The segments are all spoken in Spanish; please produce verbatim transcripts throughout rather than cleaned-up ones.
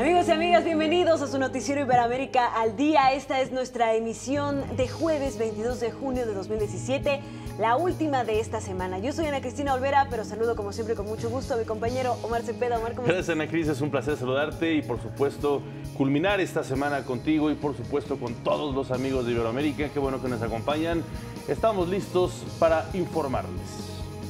Amigos y amigas, bienvenidos a su noticiero Iberoamérica al día. Esta es nuestra emisión de jueves veintidós de junio de dos mil diecisiete, la última de esta semana. Yo soy Ana Cristina Olvera, pero saludo como siempre con mucho gusto a mi compañero Omar Cepeda. Omar, ¿cómo Gracias, Ana Cris, es un placer saludarte y por supuesto culminar esta semana contigo y por supuesto con todos los amigos de Iberoamérica. Qué bueno que nos acompañan. Estamos listos para informarles.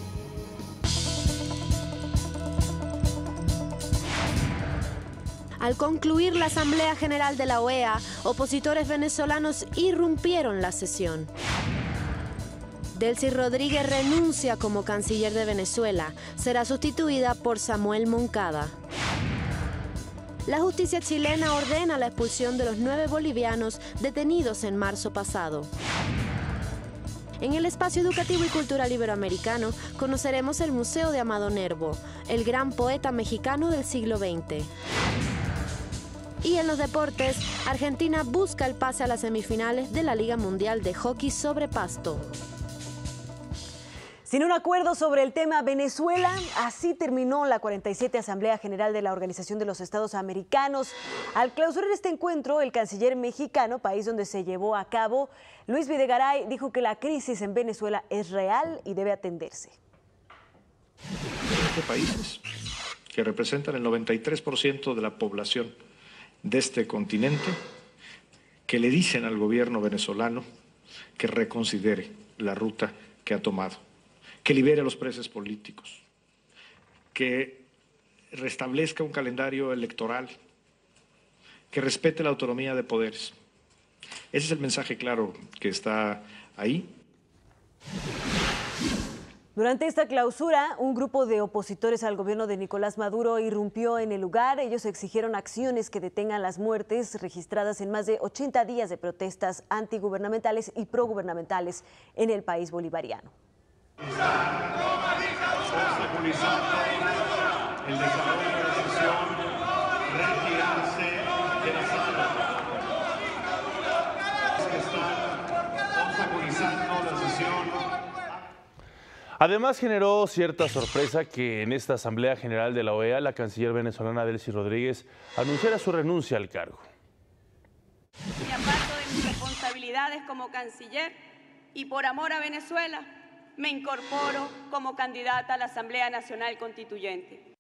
Al concluir la Asamblea General de la O E A, opositores venezolanos irrumpieron la sesión. Delcy Rodríguez renuncia como canciller de Venezuela. Será sustituida por Samuel Moncada. La justicia chilena ordena la expulsión de los nueve bolivianos detenidos en marzo pasado. En el espacio educativo y cultural iberoamericano conoceremos el Museo de Amado Nervo, el gran poeta mexicano del siglo veinte. Y en los deportes, Argentina busca el pase a las semifinales de la Liga Mundial de Hockey sobre Pasto. Sin un acuerdo sobre el tema Venezuela, así terminó la cuarenta y siete Asamblea General de la Organización de los Estados Americanos. Al clausurar este encuentro, el canciller mexicano, país donde se llevó a cabo, Luis Videgaray, dijo que la crisis en Venezuela es real y debe atenderse. veinte países que representan el noventa y tres por ciento de la población de este continente, que le dicen al gobierno venezolano que reconsidere la ruta que ha tomado, que libere a los presos políticos, que restablezca un calendario electoral, que respete la autonomía de poderes. Ese es el mensaje claro que está ahí. Durante esta clausura, un grupo de opositores al gobierno de Nicolás Maduro irrumpió en el lugar. Ellos exigieron acciones que detengan las muertes registradas en más de ochenta días de protestas antigubernamentales y progubernamentales en el país bolivariano. El desarrollo de la sesión, retirarse de la sala. Que están obstaculizando la sesión. Además, generó cierta sorpresa que en esta Asamblea General de la O E A, la canciller venezolana Delcy Rodríguez anunciara su renuncia al cargo. Me aparto de mis responsabilidades como canciller y por amor a Venezuela me incorporo como candidata a la Asamblea Nacional Constituyente.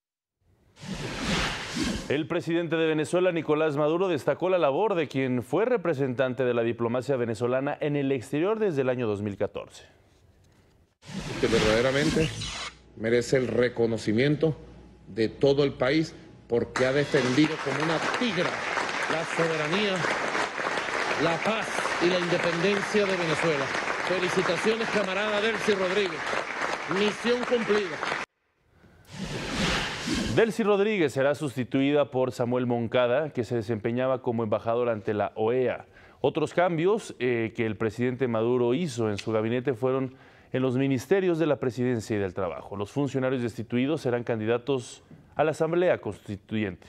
El presidente de Venezuela, Nicolás Maduro, destacó la labor de quien fue representante de la diplomacia venezolana en el exterior desde el año dos mil catorce. Que verdaderamente merece el reconocimiento de todo el país porque ha defendido como una tigra la soberanía, la paz y la independencia de Venezuela. Felicitaciones, camarada Delcy Rodríguez. Misión cumplida. Delcy Rodríguez será sustituida por Samuel Moncada, que se desempeñaba como embajador ante la O E A. Otros cambios eh, que el presidente Maduro hizo en su gabinete fueron en los ministerios de la Presidencia y del Trabajo. Los funcionarios destituidos serán candidatos a la Asamblea Constituyente.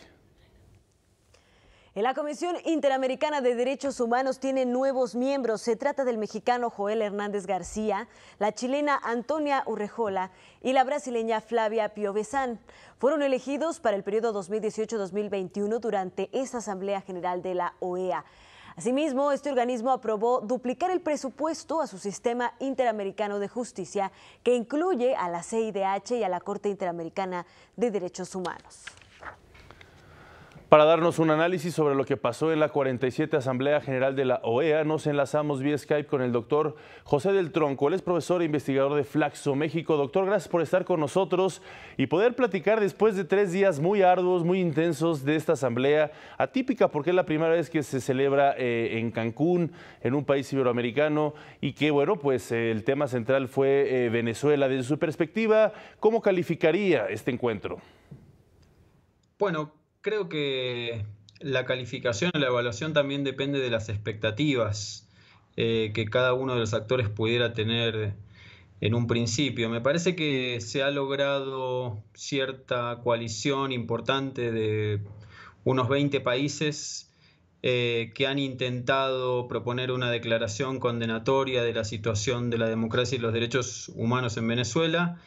En la Comisión Interamericana de Derechos Humanos tiene nuevos miembros. Se trata del mexicano Joel Hernández García, la chilena Antonia Urrejola y la brasileña Flavia Piovesan. Fueron elegidos para el periodo dos mil dieciocho a dos mil veintiuno durante esta Asamblea General de la O E A. Asimismo, este organismo aprobó duplicar el presupuesto a su sistema interamericano de justicia, que incluye a la C I D H y a la Corte Interamericana de Derechos Humanos. Para darnos un análisis sobre lo que pasó en la cuarenta y siete Asamblea General de la O E A, nos enlazamos vía Skype con el doctor José del Tronco. Él es profesor e investigador de Flaxo, México. Doctor, gracias por estar con nosotros y poder platicar después de tres días muy arduos, muy intensos de esta asamblea atípica, porque es la primera vez que se celebra eh, en Cancún, en un país iberoamericano, y que, bueno, pues eh, el tema central fue eh, Venezuela. Desde su perspectiva, ¿cómo calificaría este encuentro? Bueno, creo que la calificación, la evaluación también depende de las expectativas eh, que cada uno de los actores pudiera tener en un principio. Me parece que se ha logrado cierta coalición importante de unos veinte países eh, que han intentado proponer una declaración condenatoria de la situación de la democracia y los derechos humanos en Venezuela.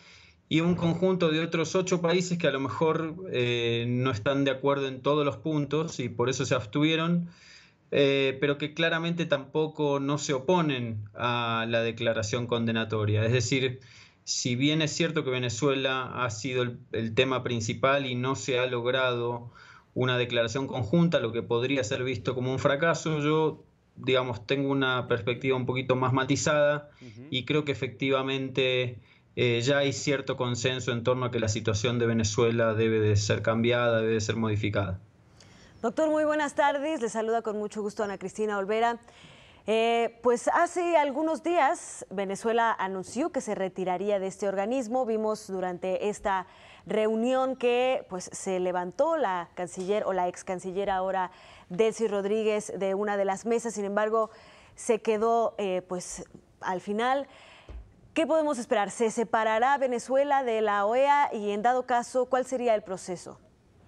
y un conjunto de otros ocho países que a lo mejor eh, no están de acuerdo en todos los puntos y por eso se abstuvieron, eh, pero que claramente tampoco no se oponen a la declaración condenatoria. Es decir, si bien es cierto que Venezuela ha sido el, el tema principal y no se ha logrado una declaración conjunta, lo que podría ser visto como un fracaso, yo, digamos, tengo una perspectiva un poquito más matizada uh-huh. y creo que efectivamente eh, ya hay cierto consenso en torno a que la situación de Venezuela debe de ser cambiada, debe de ser modificada. Doctor, muy buenas tardes. Le saluda con mucho gusto Ana Cristina Olvera. Eh, pues hace algunos días Venezuela anunció que se retiraría de este organismo. Vimos durante esta reunión que pues, se levantó la canciller o la ex canciller ahora Delcy Rodríguez de una de las mesas. Sin embargo, se quedó eh, pues, al final. ¿Qué podemos esperar? ¿Se separará Venezuela de la O E A y en dado caso, cuál sería el proceso?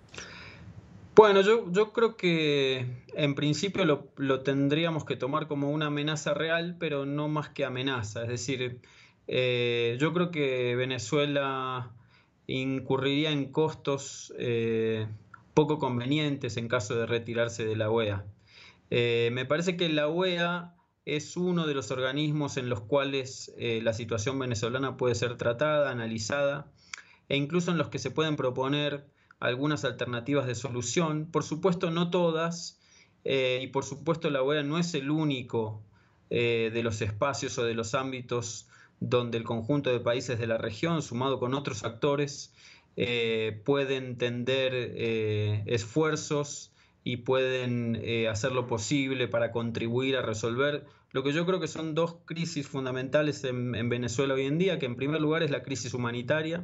Bueno, yo, yo creo que en principio lo, lo tendríamos que tomar como una amenaza real, pero no más que amenaza. Es decir, eh, yo creo que Venezuela incurriría en costos eh, poco convenientes en caso de retirarse de la O E A. Eh, me parece que la O E A es uno de los organismos en los cuales eh, la situación venezolana puede ser tratada, analizada, e incluso en los que se pueden proponer algunas alternativas de solución. Por supuesto, no todas, eh, y por supuesto la O E A no es el único eh, de los espacios o de los ámbitos donde el conjunto de países de la región, sumado con otros actores, eh, pueden tender eh, esfuerzos y pueden eh, hacer lo posible para contribuir a resolver lo que yo creo que son dos crisis fundamentales en, en Venezuela hoy en día, que en primer lugar es la crisis humanitaria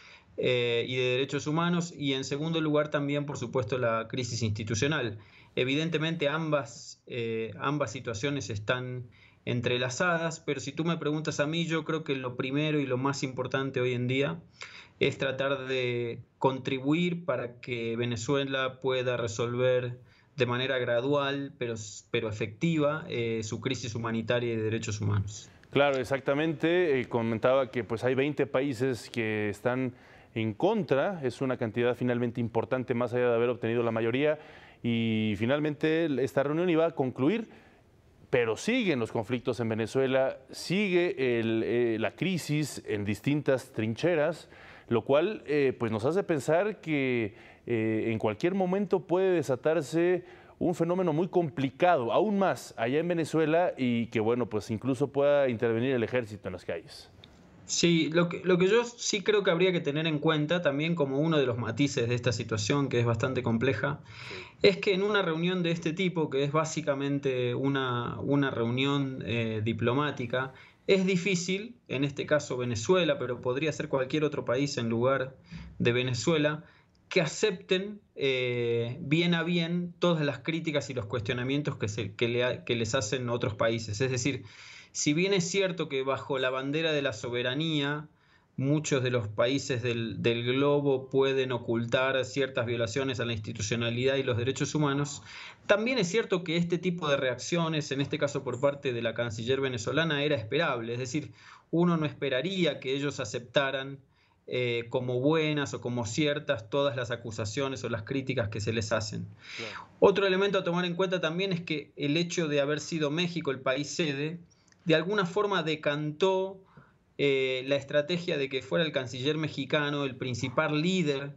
eh, y de derechos humanos, y en segundo lugar también, por supuesto, la crisis institucional. Evidentemente ambas, eh, ambas situaciones están entrelazadas, pero si tú me preguntas a mí, yo creo que lo primero y lo más importante hoy en día es tratar de contribuir para que Venezuela pueda resolver de manera gradual, pero, pero efectiva, eh, su crisis humanitaria y de derechos humanos. Claro, exactamente. Eh, comentaba que pues, hay veinte países que están en contra. Es una cantidad finalmente importante, más allá de haber obtenido la mayoría. Y finalmente esta reunión iba a concluir, pero siguen los conflictos en Venezuela, sigue el, eh, la crisis en distintas trincheras, lo cual eh, pues nos hace pensar que eh, en cualquier momento puede desatarse un fenómeno muy complicado, aún más allá en Venezuela, y que bueno, pues incluso pueda intervenir el ejército en las calles. Sí, lo que, lo que yo sí creo que habría que tener en cuenta también como uno de los matices de esta situación, que es bastante compleja, es que en una reunión de este tipo, que es básicamente una, una reunión eh, diplomática, es difícil, en este caso Venezuela, pero podría ser cualquier otro país en lugar de Venezuela, que acepten eh, bien a bien todas las críticas y los cuestionamientos que, se, que, le, que les hacen otros países. Es decir, si bien es cierto que bajo la bandera de la soberanía muchos de los países del, del globo pueden ocultar ciertas violaciones a la institucionalidad y los derechos humanos, también es cierto que este tipo de reacciones, en este caso por parte de la canciller venezolana, era esperable. Es decir, uno no esperaría que ellos aceptaran eh, como buenas o como ciertas todas las acusaciones o las críticas que se les hacen. Claro. Otro elemento a tomar en cuenta también es que el hecho de haber sido México el país sede, de alguna forma decantó eh, la estrategia de que fuera el canciller mexicano el principal líder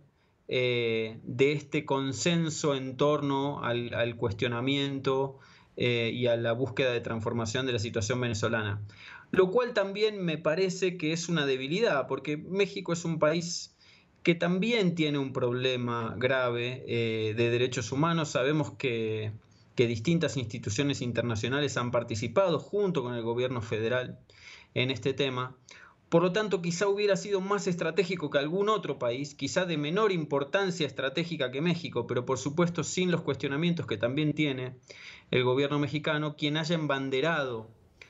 eh, de este consenso en torno al, al cuestionamiento eh, y a la búsqueda de transformación de la situación venezolana. Lo cual también me parece que es una debilidad, porque México es un país que también tiene un problema grave eh, de derechos humanos. Sabemos que que distintas instituciones internacionales han participado junto con el gobierno federal en este tema. Por lo tanto, quizá hubiera sido más estratégico que algún otro país, quizá de menor importancia estratégica que México, pero por supuesto sin los cuestionamientos que también tiene el gobierno mexicano, quien haya embanderado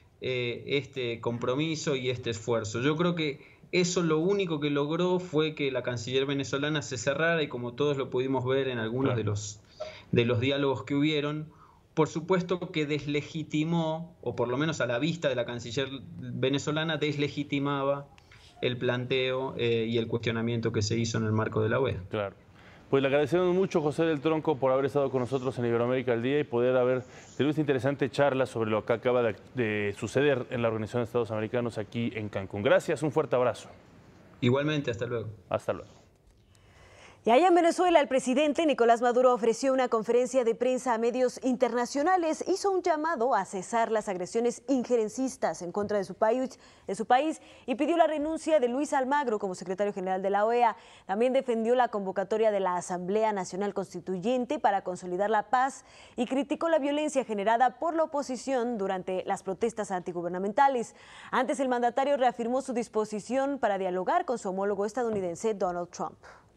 eh, este compromiso y este esfuerzo. Yo creo que eso lo único que logró fue que la canciller venezolana se cerrara, y como todos lo pudimos ver en algunos claro. de los de los diálogos que hubieron, por supuesto que deslegitimó, o por lo menos a la vista de la canciller venezolana, deslegitimaba el planteo eh, y el cuestionamiento que se hizo en el marco de la O E A. Claro. Pues le agradecemos mucho, José del Tronco, por haber estado con nosotros en Iberoamérica al Día y poder haber tenido esta interesante charla sobre lo que acaba de, de suceder en la Organización de Estados Americanos aquí en Cancún. Gracias, un fuerte abrazo. Igualmente, hasta luego. Hasta luego. Y allá en Venezuela, el presidente Nicolás Maduro ofreció una conferencia de prensa a medios internacionales, hizo un llamado a cesar las agresiones injerencistas en contra de su país, de su país y pidió la renuncia de Luis Almagro como secretario general de la O E A. También defendió la convocatoria de la Asamblea Nacional Constituyente para consolidar la paz y criticó la violencia generada por la oposición durante las protestas antigubernamentales. Antes, el mandatario reafirmó su disposición para dialogar con su homólogo estadounidense Donald Trump.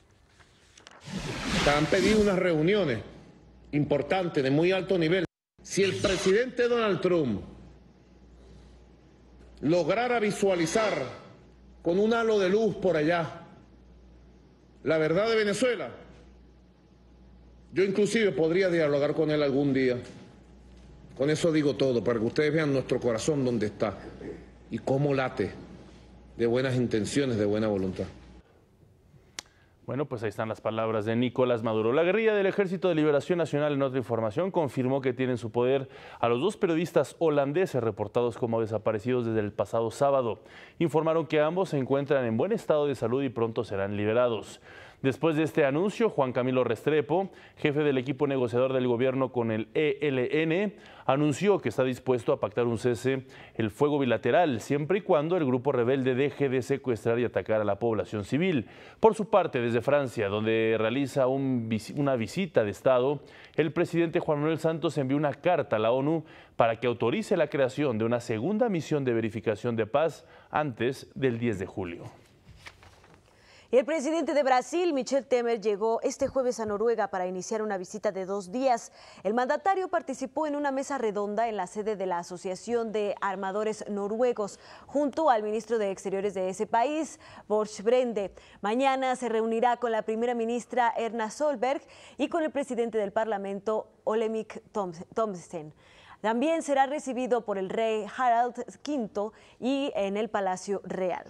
Han pedido unas reuniones importantes de muy alto nivel. Si el presidente Donald Trump lograra visualizar con un halo de luz por allá la verdad de Venezuela, yo inclusive podría dialogar con él algún día. Con eso digo todo, para que ustedes vean nuestro corazón dónde está y cómo late de buenas intenciones, de buena voluntad. Bueno, pues ahí están las palabras de Nicolás Maduro. La guerrilla del Ejército de Liberación Nacional, en otra información, confirmó que tiene en su poder a los dos periodistas holandeses reportados como desaparecidos desde el pasado sábado. Informaron que ambos se encuentran en buen estado de salud y pronto serán liberados. Después de este anuncio, Juan Camilo Restrepo, jefe del equipo negociador del gobierno con el E L N, anunció que está dispuesto a pactar un cese el fuego bilateral, siempre y cuando el grupo rebelde deje de secuestrar y atacar a la población civil. Por su parte, desde Francia, donde realiza un, una visita de Estado, el presidente Juan Manuel Santos envió una carta a la ONU para que autorice la creación de una segunda misión de verificación de paz antes del diez de julio. Y el presidente de Brasil, Michel Temer, llegó este jueves a Noruega para iniciar una visita de dos días. El mandatario participó en una mesa redonda en la sede de la Asociación de Armadores Noruegos, junto al ministro de Exteriores de ese país, Borch Brende. Mañana se reunirá con la primera ministra Erna Solberg y con el presidente del Parlamento, Olemic Thomsen. También será recibido por el rey Harald quinto y en el Palacio Real.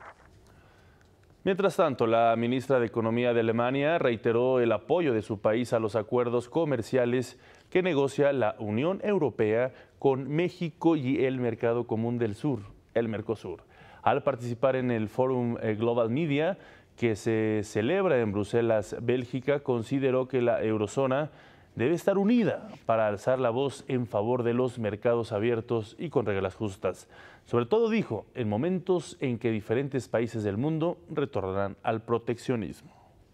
Mientras tanto, la ministra de Economía de Alemania reiteró el apoyo de su país a los acuerdos comerciales que negocia la Unión Europea con México y el Mercado Común del Sur, el Mercosur. Al participar en el Fórum Global Media, que se celebra en Bruselas, Bélgica, consideró que la eurozona debe estar unida para alzar la voz en favor de los mercados abiertos y con reglas justas. Sobre todo, dijo, en momentos en que diferentes países del mundo retornarán al proteccionismo.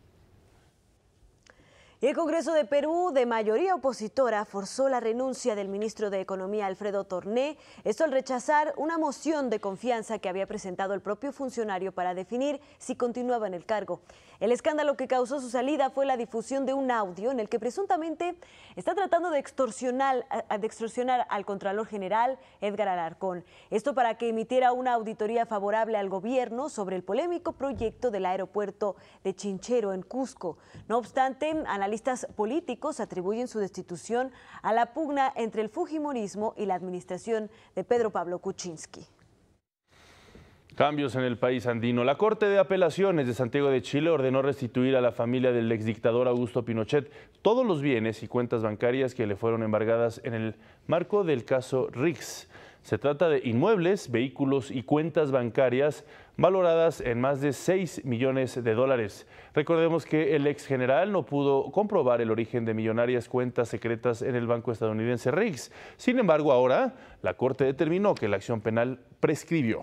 Y el Congreso de Perú, de mayoría opositora, forzó la renuncia del ministro de Economía, Alfredo Torné, esto al rechazar una moción de confianza que había presentado el propio funcionario para definir si continuaba en el cargo. El escándalo que causó su salida fue la difusión de un audio en el que presuntamente está tratando de extorsionar, de extorsionar al Contralor General, Edgar Alarcón. Esto para que emitiera una auditoría favorable al gobierno sobre el polémico proyecto del aeropuerto de Chinchero en Cusco. No obstante, analistas políticos atribuyen su destitución a la pugna entre el fujimorismo y la administración de Pedro Pablo Kuczynski. Cambios en el país andino. La Corte de Apelaciones de Santiago de Chile ordenó restituir a la familia del exdictador Augusto Pinochet todos los bienes y cuentas bancarias que le fueron embargadas en el marco del caso Rix. Se trata de inmuebles, vehículos y cuentas bancarias valoradas en más de seis millones de dólares. Recordemos que el ex general no pudo comprobar el origen de millonarias cuentas secretas en el banco estadounidense Rix. Sin embargo, ahora la Corte determinó que la acción penal prescribió.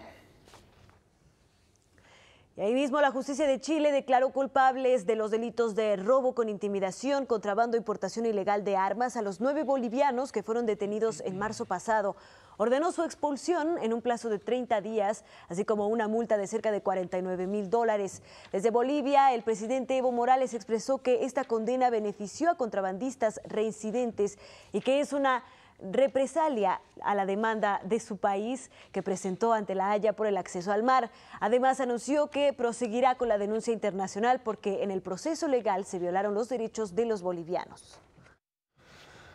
Y ahí mismo la justicia de Chile declaró culpables de los delitos de robo con intimidación, contrabando, importación ilegal de armas a los nueve bolivianos que fueron detenidos en marzo pasado. Ordenó su expulsión en un plazo de treinta días, así como una multa de cerca de cuarenta y nueve mil dólares. Desde Bolivia, el presidente Evo Morales expresó que esta condena benefició a contrabandistas reincidentes y que es una represalia a la demanda de su país que presentó ante la Haya por el acceso al mar. Además, anunció que proseguirá con la denuncia internacional porque en el proceso legal se violaron los derechos de los bolivianos.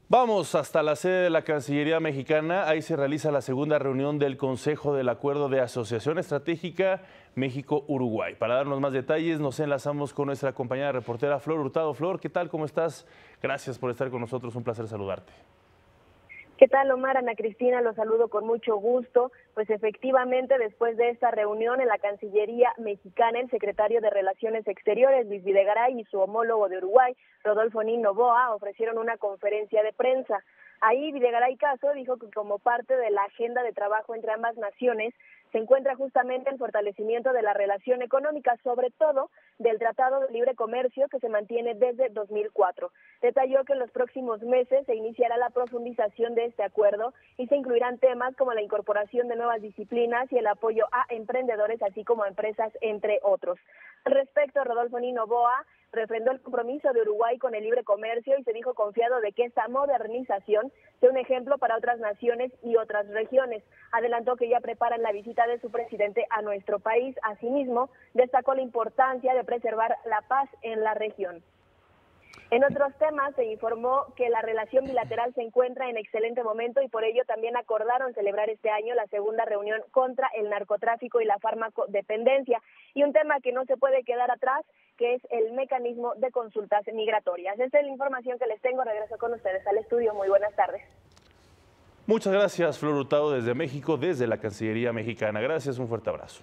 Vamos hasta la sede de la Cancillería mexicana. Ahí se realiza la segunda reunión del Consejo del Acuerdo de Asociación Estratégica México-Uruguay. Para darnos más detalles nos enlazamos con nuestra compañera reportera Flor Hurtado. Flor, ¿qué tal? ¿Cómo estás? Gracias por estar con nosotros. Un placer saludarte. ¿Qué tal, Omar? Ana Cristina, los saludo con mucho gusto. Pues efectivamente, después de esta reunión en la Cancillería mexicana, el secretario de Relaciones Exteriores, Luis Videgaray, y su homólogo de Uruguay, Rodolfo Nin Noboa, ofrecieron una conferencia de prensa. Ahí Videgaray Caso dijo que como parte de la agenda de trabajo entre ambas naciones, se encuentra justamente el fortalecimiento de la relación económica, sobre todo del Tratado de Libre Comercio que se mantiene desde dos mil cuatro. Detalló que en los próximos meses se iniciará la profundización de este acuerdo y se incluirán temas como la incorporación de nuevas disciplinas y el apoyo a emprendedores, así como a empresas, entre otros. Al respecto, Rodolfo Nin Noboa refrendó el compromiso de Uruguay con el libre comercio y se dijo confiado de que esta modernización sea un ejemplo para otras naciones y otras regiones. Adelantó que ya preparan la visita de su presidente a nuestro país. Asimismo, destacó la importancia de preservar la paz en la región. En otros temas, se informó que la relación bilateral se encuentra en excelente momento y por ello también acordaron celebrar este año la segunda reunión contra el narcotráfico y la farmacodependencia. Y un tema que no se puede quedar atrás, que es el mecanismo de consultas migratorias. Esta es la información que les tengo. Regreso con ustedes al estudio. Muy buenas tardes. Muchas gracias, Flor Hurtado, desde México, desde la Cancillería mexicana. Gracias, un fuerte abrazo.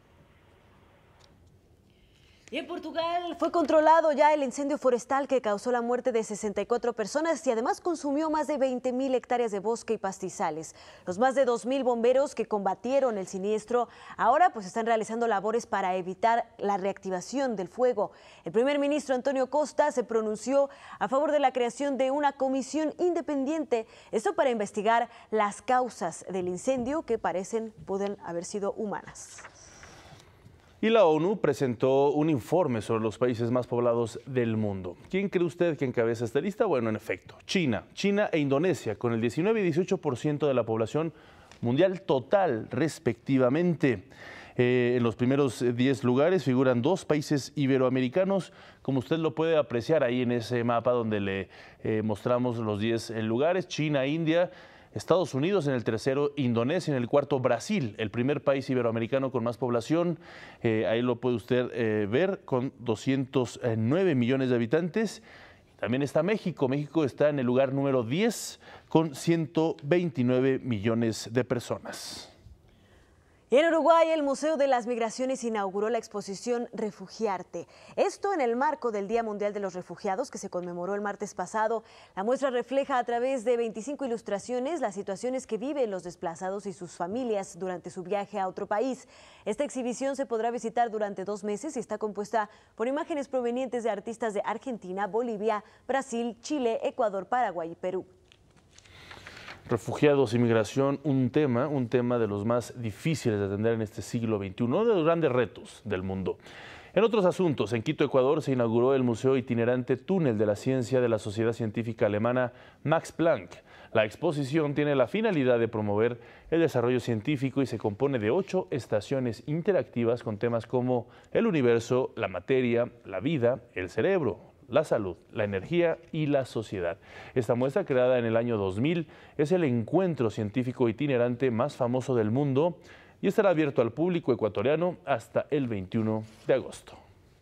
Y en Portugal fue controlado ya el incendio forestal que causó la muerte de sesenta y cuatro personas y además consumió más de veinte mil hectáreas de bosque y pastizales. Los más de dos mil bomberos que combatieron el siniestro ahora pues están realizando labores para evitar la reactivación del fuego. El primer ministro Antonio Costa se pronunció a favor de la creación de una comisión independiente, esto para investigar las causas del incendio que parecen pueden haber sido humanas. Y la ONU presentó un informe sobre los países más poblados del mundo. ¿Quién cree usted que encabeza esta lista? Bueno, en efecto, China. China e Indonesia, con el diecinueve y dieciocho por ciento de la población mundial total, respectivamente. Eh, en los primeros diez lugares figuran dos países iberoamericanos, como usted lo puede apreciar ahí en ese mapa donde le eh, mostramos los diez lugares: China, India, Estados Unidos en el tercero, Indonesia en el cuarto, Brasil, el primer país iberoamericano con más población. Eh, ahí lo puede usted eh, ver, con doscientos nueve millones de habitantes. También está México. México está en el lugar número diez con ciento veintinueve millones de personas. Y en Uruguay, el Museo de las Migraciones inauguró la exposición Refugiarte. Esto en el marco del Día Mundial de los Refugiados, que se conmemoró el martes pasado. La muestra refleja a través de veinticinco ilustraciones las situaciones que viven los desplazados y sus familias durante su viaje a otro país. Esta exhibición se podrá visitar durante dos meses y está compuesta por imágenes provenientes de artistas de Argentina, Bolivia, Brasil, Chile, Ecuador, Paraguay y Perú. Refugiados y migración, un tema, un tema de los más difíciles de atender en este siglo veintiuno, uno de los grandes retos del mundo. En otros asuntos, en Quito, Ecuador, se inauguró el Museo Itinerante Túnel de la Ciencia de la Sociedad Científica Alemana Max Planck. La exposición tiene la finalidad de promover el desarrollo científico y se compone de ocho estaciones interactivas con temas como el universo, la materia, la vida, el cerebro, la salud, la energía y la sociedad. Esta muestra, creada en el año dos mil, es el encuentro científico itinerante más famoso del mundo y estará abierto al público ecuatoriano hasta el veintiuno de agosto.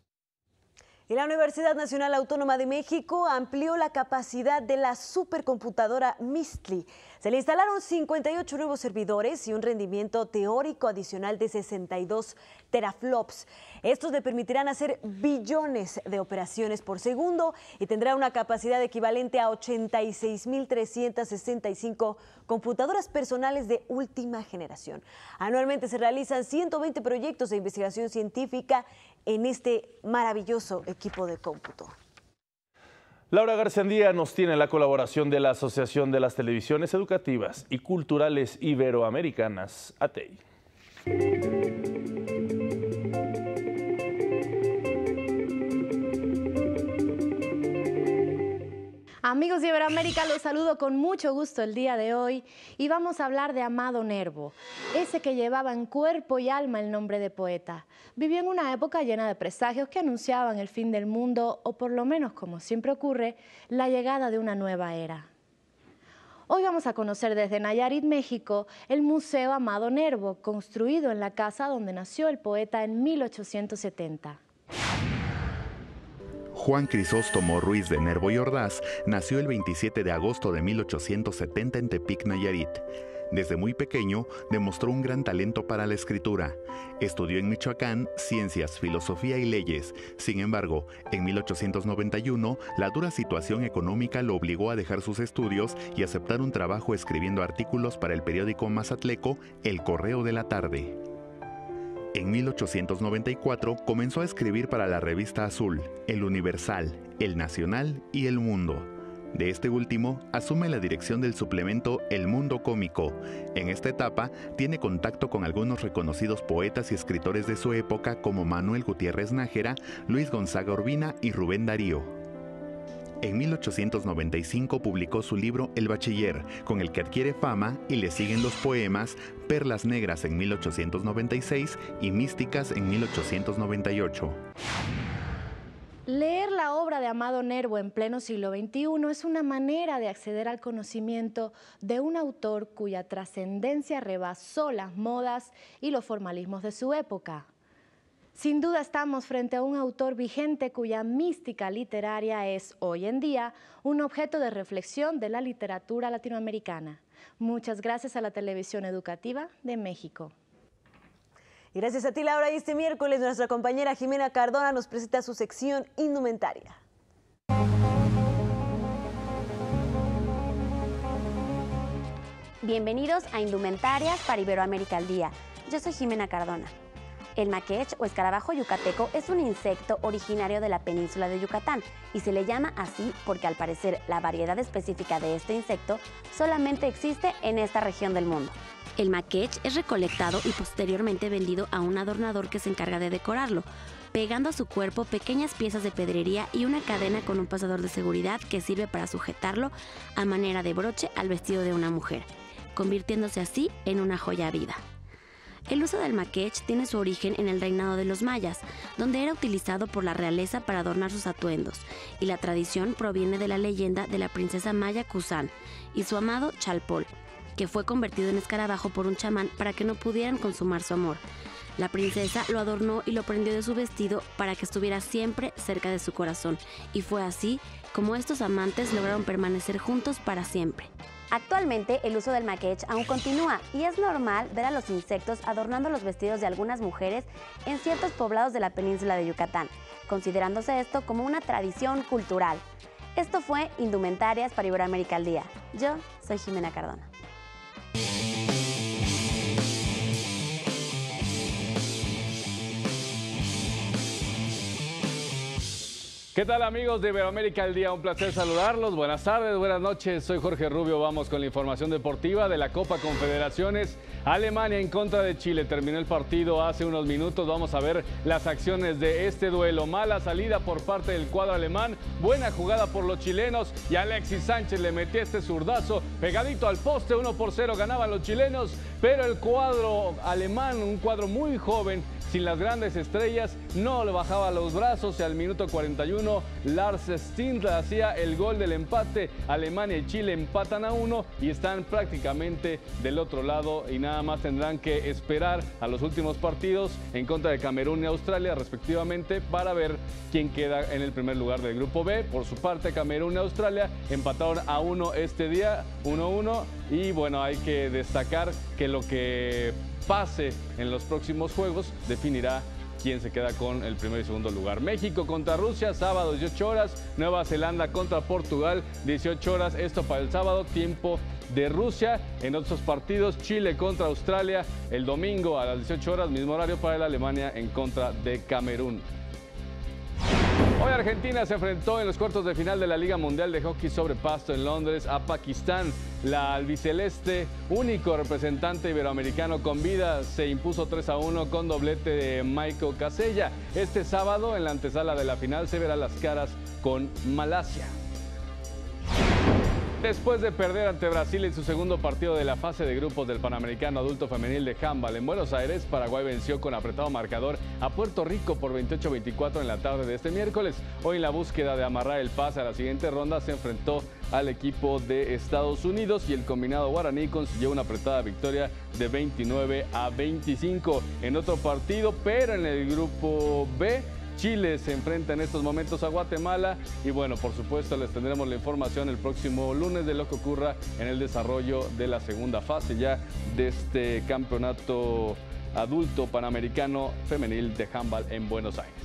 Y la Universidad Nacional Autónoma de México amplió la capacidad de la supercomputadora Mistli. Se le instalaron cincuenta y ocho nuevos servidores y un rendimiento teórico adicional de sesenta y dos teraflops. Estos le permitirán hacer billones de operaciones por segundo y tendrá una capacidad equivalente a ochenta y seis mil trescientas sesenta y cinco computadoras personales de última generación. Anualmente se realizan ciento veinte proyectos de investigación científica en este maravilloso equipo de cómputo. Laura García nos tiene la colaboración de la Asociación de las Televisiones Educativas y Culturales Iberoamericanas, A T E I. Amigos de Iberoamérica, los saludo con mucho gusto el día de hoy y vamos a hablar de Amado Nervo, ese que llevaba en cuerpo y alma el nombre de poeta. Vivió en una época llena de presagios que anunciaban el fin del mundo o por lo menos, como siempre ocurre, la llegada de una nueva era. Hoy vamos a conocer desde Nayarit, México, el Museo Amado Nervo, construido en la casa donde nació el poeta en mil ochocientos setenta. Juan Crisóstomo Ruiz de Nervo y Ordaz nació el veintisiete de agosto de mil ochocientos setenta en Tepic, Nayarit. Desde muy pequeño demostró un gran talento para la escritura. Estudió en Michoacán ciencias, filosofía y leyes. Sin embargo, en mil ochocientos noventa y uno, la dura situación económica lo obligó a dejar sus estudios y aceptar un trabajo escribiendo artículos para el periódico mazatleco El Correo de la Tarde. En mil ochocientos noventa y cuatro comenzó a escribir para la revista Azul, El Universal, El Nacional y El Mundo. De este último, asume la dirección del suplemento El Mundo Cómico. En esta etapa, tiene contacto con algunos reconocidos poetas y escritores de su época como Manuel Gutiérrez Nájera, Luis Gonzaga Urbina y Rubén Darío. En mil ochocientos noventa y cinco publicó su libro El Bachiller, con el que adquiere fama y le siguen los poemas Perlas Negras en mil ochocientos noventa y seis y Místicas en mil ochocientos noventa y ocho. Leer la obra de Amado Nervo en pleno siglo veintiuno es una manera de acceder al conocimiento de un autor cuya trascendencia rebasó las modas y los formalismos de su época. Sin duda estamos frente a un autor vigente cuya mística literaria es, hoy en día, un objeto de reflexión de la literatura latinoamericana. Muchas gracias a la Televisión Educativa de México. Y gracias a ti, Laura. Y este miércoles nuestra compañera Jimena Cardona nos presenta su sección Indumentaria. Bienvenidos a Indumentarias para Iberoamérica al Día. Yo soy Jimena Cardona. El maquech o escarabajo yucateco es un insecto originario de la península de Yucatán y se le llama así porque al parecer la variedad específica de este insecto solamente existe en esta región del mundo. El maquech es recolectado y posteriormente vendido a un adornador que se encarga de decorarlo, pegando a su cuerpo pequeñas piezas de pedrería y una cadena con un pasador de seguridad que sirve para sujetarlo a manera de broche al vestido de una mujer, convirtiéndose así en una joya a vida. El uso del maquech tiene su origen en el reinado de los mayas, donde era utilizado por la realeza para adornar sus atuendos, y la tradición proviene de la leyenda de la princesa maya Cusán y su amado Chalpol, que fue convertido en escarabajo por un chamán para que no pudieran consumar su amor. La princesa lo adornó y lo prendió de su vestido para que estuviera siempre cerca de su corazón, y fue así como estos amantes lograron permanecer juntos para siempre. Actualmente el uso del maquech aún continúa y es normal ver a los insectos adornando los vestidos de algunas mujeres en ciertos poblados de la península de Yucatán, considerándose esto como una tradición cultural. Esto fue Indumentarias para Iberoamérica al Día. Yo soy Jimena Cardona. ¿Qué tal, amigos de Iberoamérica al Día? Un placer saludarlos. Buenas tardes, buenas noches. Soy Jorge Rubio. Vamos con la información deportiva de la Copa Confederaciones. Alemania en contra de Chile. Terminó el partido hace unos minutos. Vamos a ver las acciones de este duelo. Mala salida por parte del cuadro alemán. Buena jugada por los chilenos. Y Alexis Sánchez le metió este zurdazo pegadito al poste. uno por cero ganaban los chilenos. Pero el cuadro alemán, un cuadro muy joven, sin las grandes estrellas, no le bajaba los brazos y al minuto cuarenta y uno Lars Stindl hacía el gol del empate. Alemania y Chile empatan a uno y están prácticamente del otro lado y nada más tendrán que esperar a los últimos partidos en contra de Camerún y Australia respectivamente para ver quién queda en el primer lugar del grupo B. Por su parte, Camerún y Australia empataron a uno este día, uno a uno, y bueno, hay que destacar que lo que pase en los próximos juegos definirá quién se queda con el primer y segundo lugar. México contra Rusia, sábado dieciocho horas. Nueva Zelanda contra Portugal, dieciocho horas. Esto para el sábado, tiempo de Rusia. En otros partidos, Chile contra Australia el domingo a las dieciocho horas, mismo horario para la Alemania en contra de Camerún. Hoy Argentina se enfrentó en los cuartos de final de la Liga Mundial de Hockey sobre Pasto en Londres a Pakistán. La albiceleste, único representante iberoamericano con vida, se impuso tres a uno con doblete de Michael Casella. Este sábado, en la antesala de la final, se verá las caras con Malasia. Después de perder ante Brasil en su segundo partido de la fase de grupos del Panamericano Adulto Femenil de Handball en Buenos Aires, Paraguay venció con apretado marcador a Puerto Rico por veintiocho a veinticuatro en la tarde de este miércoles. Hoy en la búsqueda de amarrar el pase a la siguiente ronda se enfrentó al equipo de Estados Unidos y el combinado guaraní consiguió una apretada victoria de veintinueve a veinticinco. En otro partido, pero en el grupo B, Chile se enfrenta en estos momentos a Guatemala y bueno, por supuesto les tendremos la información el próximo lunes de lo que ocurra en el desarrollo de la segunda fase ya de este campeonato adulto panamericano femenil de handball en Buenos Aires.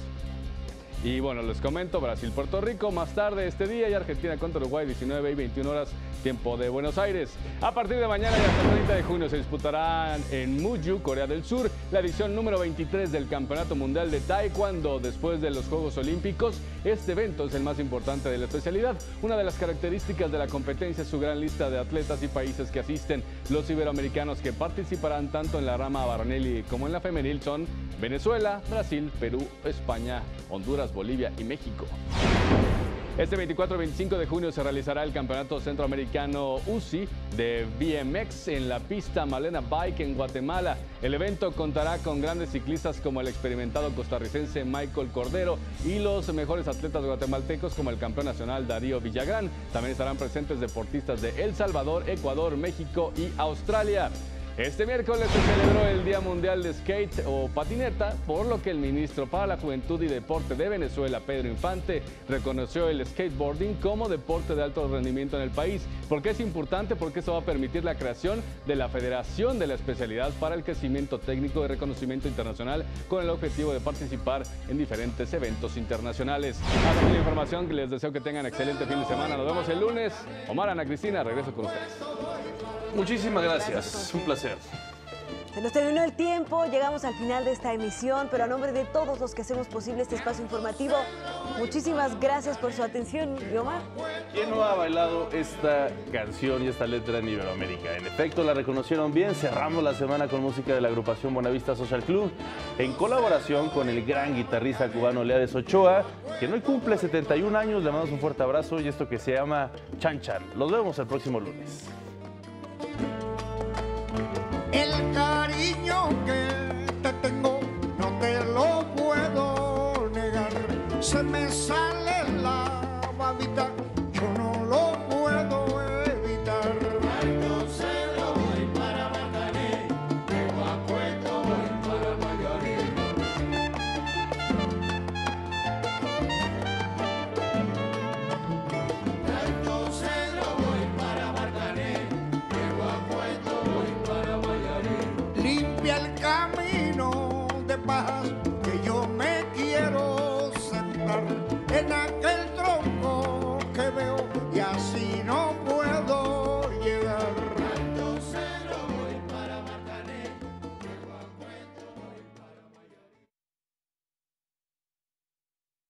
Y bueno, les comento, Brasil-Puerto Rico más tarde este día y Argentina contra Uruguay, diecinueve y veintiuna horas, tiempo de Buenos Aires. A partir de mañana y hasta el treinta de junio se disputarán en Muju, Corea del Sur, la edición número veintitrés del Campeonato Mundial de Taekwondo. Después de los Juegos Olímpicos, este evento es el más importante de la especialidad. Una de las características de la competencia es su gran lista de atletas y países que asisten. Los iberoamericanos que participarán tanto en la rama varonil como en la femenil son Venezuela, Brasil, Perú, España, Honduras, Bolivia y México. Este veinticuatro y veinticinco de junio se realizará el Campeonato Centroamericano U C I de B M X en la pista Malena Bike en Guatemala. El evento contará con grandes ciclistas como el experimentado costarricense Michael Cordero y los mejores atletas guatemaltecos como el campeón nacional Darío Villagrán. También estarán presentes deportistas de El Salvador, Ecuador, México y Australia. Este miércoles se celebró el Día Mundial de Skate o Patineta, por lo que el ministro para la Juventud y Deporte de Venezuela, Pedro Infante, reconoció el skateboarding como deporte de alto rendimiento en el país. ¿Por qué es importante? Porque eso va a permitir la creación de la Federación de la Especialidad para el Crecimiento Técnico y Reconocimiento Internacional con el objetivo de participar en diferentes eventos internacionales. Hasta aquí la información, les deseo que tengan excelente fin de semana. Nos vemos el lunes. Omar, Ana Cristina, regreso con ustedes. Muchísimas gracias, un placer. Se nos terminó el tiempo, llegamos al final de esta emisión, pero a nombre de todos los que hacemos posible este espacio informativo, muchísimas gracias por su atención. ¿Y Omar? ¿Quién no ha bailado esta canción y esta letra en Iberoamérica? En efecto, la reconocieron bien. Cerramos la semana con música de la agrupación Buenavista Social Club, en colaboración con el gran guitarrista cubano Leades Ochoa, que hoy cumple setenta y un años. Le mandamos un fuerte abrazo y esto que se llama Chan Chan. Los vemos el próximo lunes. El cariño que te tengo no te lo puedo negar. Se me sale la babita, yo no lo puedo evitar. Yo se lo voy para Marcané, yo a Puerto voy para Mayarín. Yo se lo voy para Marcané, yo a Puerto voy para Mayarín. Limpia el camino de paz que yo me quiero sentar en aquel tronco que veo y así no